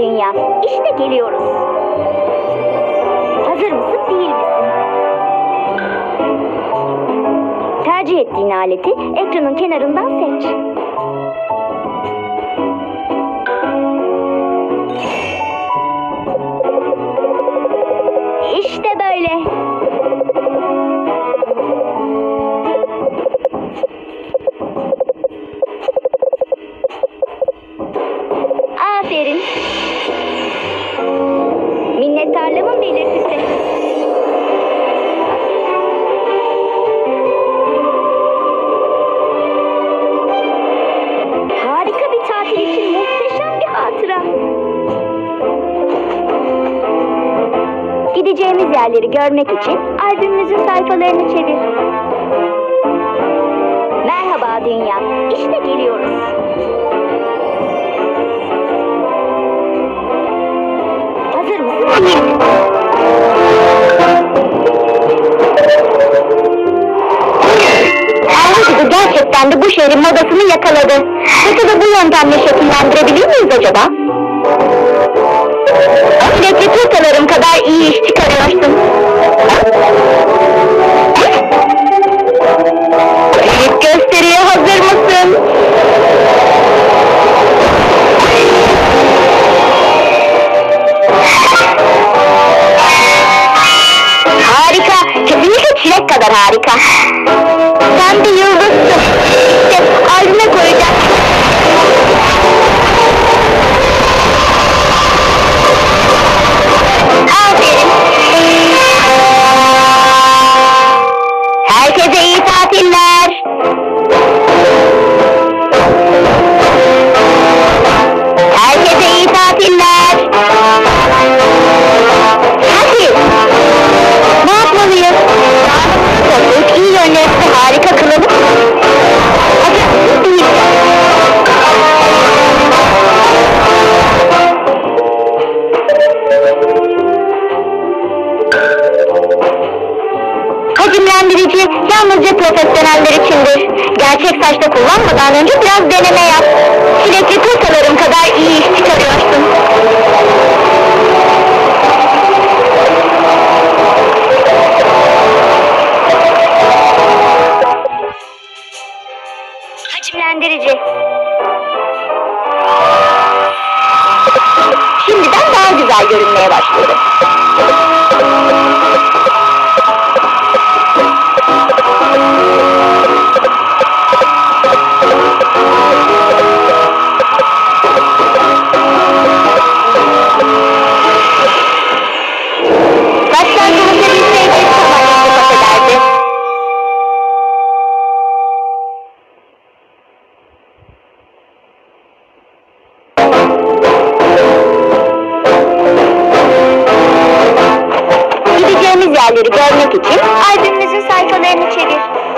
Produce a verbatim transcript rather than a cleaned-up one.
dünya. İşte geliyoruz. Hazır mısın, değil misin? Tercih ettiğin aleti ekranın kenarından seç. İşte böyle. Aferin. Minnettarlığımın belirtisi. Harika bir tatil için muhteşem bir hatıra. Gideceğimiz yerleri görmek için albümümüzün sayfalarını çevir. Merhaba dünya. İşte geliyoruz. Hazır mısın? Değil misin? Elbette gerçekten de bu şehrin modasını yakaladı. Peki de bu yöntemle şekillendirebilir miyiz acaba? Sürekli turtalarım kadar iyi iş çıkarıyorsun. İlk gösteriye hazır mısın? Harika, kesinlikle çilek kadar harika. Sen bir yıldızsın. İşte albüme koyacağım. Aferin. Herkese iyi tatiller. Herkese iyi tatiller. Hadi. Ne yapmalıyız? Çok iyi yönetme, harika kılavuz. Hadi değil. Hacimlendirici yalnızca profesyoneller içindir. Gerçek saçta kullanmadan önce biraz deneme yap. Çilekli turtalarım kadar iyi iş çıkarıyorsun. Hacimlendirici. Şimdiden daha güzel görünmeye başladı. Saçlar konuşabilseydi çok anlamlı ederdi. Gideceğimiz yerleri görmek için albümümüzün sayfalarını çevir.